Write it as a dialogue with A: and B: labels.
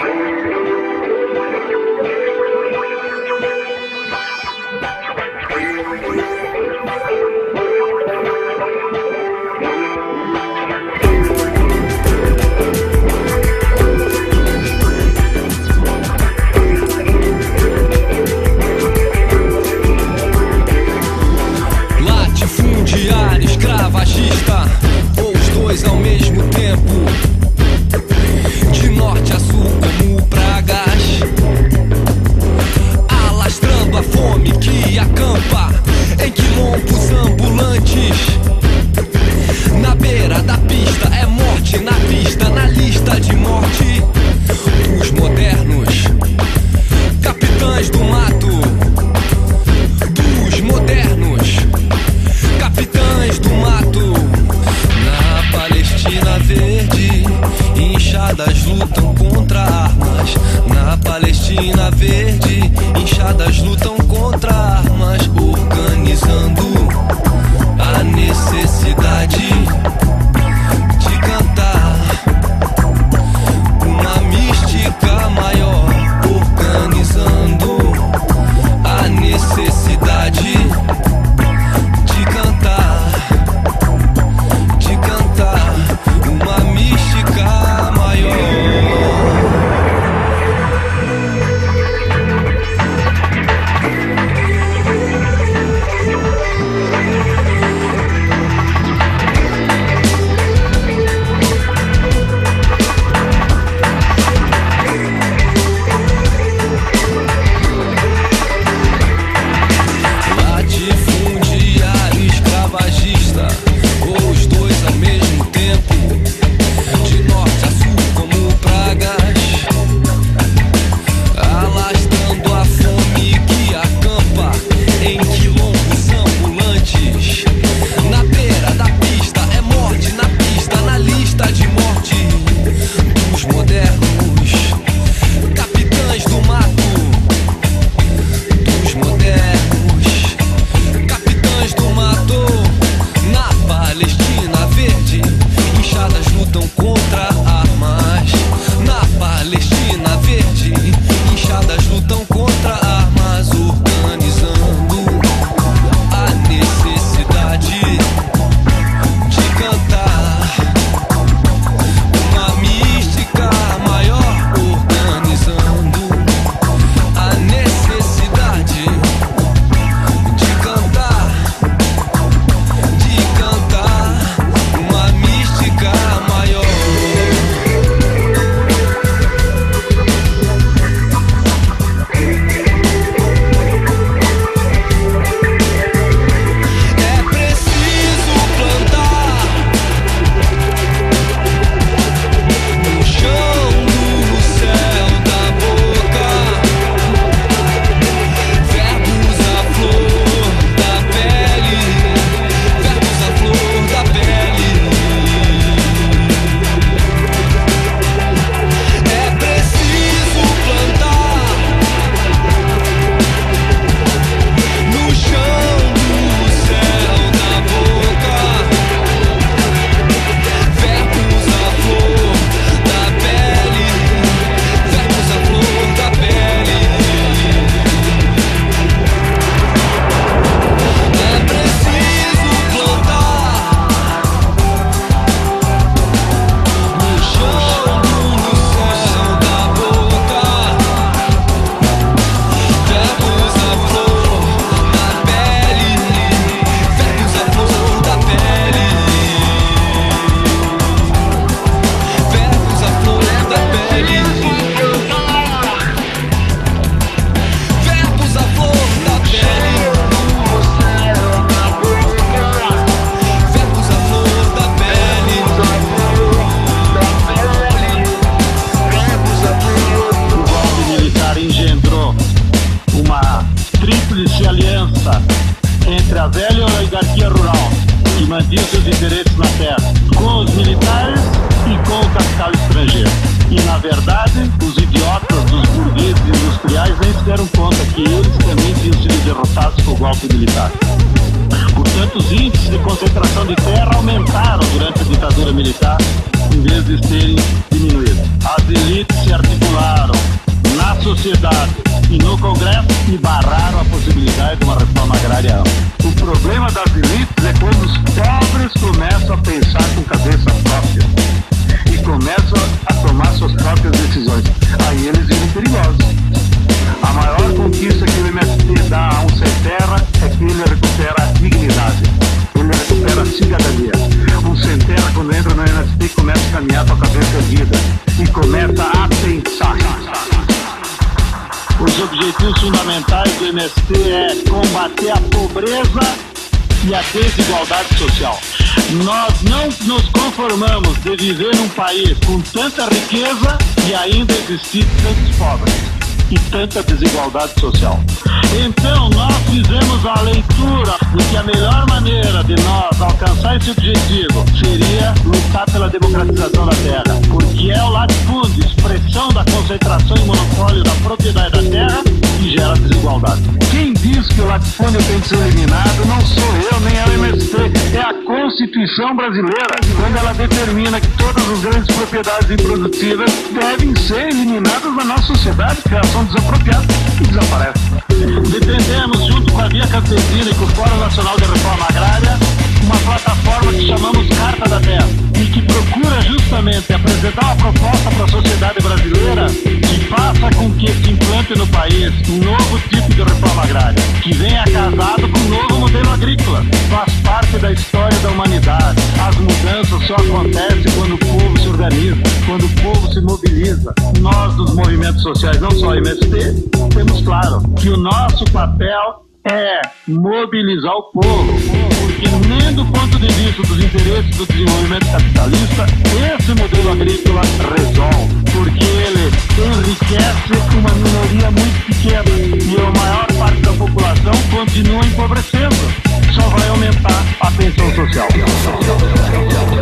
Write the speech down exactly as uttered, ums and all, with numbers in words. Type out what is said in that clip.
A: mantinha seus interesses na terra, com os militares e com o capital estrangeiro. E, na verdade, os idiotas dos burgueses industriais nem se deram conta que eles também tinham sido derrotados com o golpe militar. Portanto, os índices de concentração de terra aumentaram durante a ditadura militar, em vez de terem diminuído. As elites se articularam sociedade e no Congresso e barraram a possibilidade de uma reforma agrária ampla. O problema das elites é quando os pobres começam a pensar com cabeça própria e começam a tomar suas próprias decisões. Aí eles viram perigosos. A maior conquista que o M S T dá a um sem terra é que ele recupera a dignidade. Ele recupera a cidadania. Um sem terra, quando entra no M S T, começa a caminhar com a cabeça erguida e começa a pensar. Os objetivos fundamentais do M S T é combater a pobreza e a desigualdade social. Nós não nos conformamos de viver num país com tanta riqueza e ainda existir tantos pobres e tanta desigualdade social. Então nós fizemos a leitura de que a melhor maneira de nós alcançar esse objetivo seria lutar pela democratização da terra, porque é o latifúndio, expressão da concentração e monopólio da propriedade da terra, que gera desigualdade. Quem diz que o latifúndio tem que ser eliminado não sou eu, nem é o M S T, é a Constituição brasileira, quando ela determina que todas as grandes propriedades improdutivas devem ser eliminadas da nossa sociedade, porque elas são desapropriadas e desaparecem. Defendemos, junto com a Via Campesina e com o Fórum Nacional de Reforma Agrária, uma plataforma que chamamos Carta da Terra e que procura justamente apresentar uma proposta para a sociedade brasileira que faça com que se implante no país um novo tipo de reforma agrária, que venha casado com um novo modelo agrícola. Faz parte da história da humanidade. As mudanças só acontecem quando o povo se organiza, quando o povo se mobiliza. Nós, dos movimentos sociais, não só o M S T, temos claro que o nosso papel é mobilizar o povo, porque nem do ponto de vista dos interesses do desenvolvimento capitalista, esse modelo agrícola resolve, porque ele enriquece uma minoria muito pequena e a maior parte da população continua empobrecendo. Só vai aumentar a tensão social.